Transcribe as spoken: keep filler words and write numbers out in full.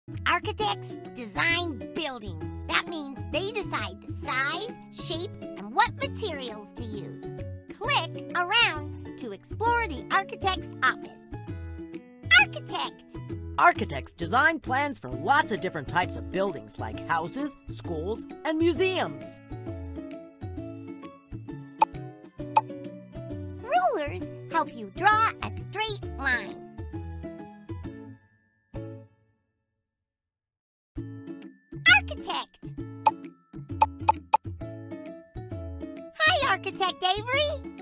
Architects design buildings. That means they decide the size, shape, and what materials to use. Click around to explore the architect's office. Architect! Architects design plans for lots of different types of buildings like houses, schools, and museums. Rulers help you draw a straight line. Architect! Hi, Architect Avery!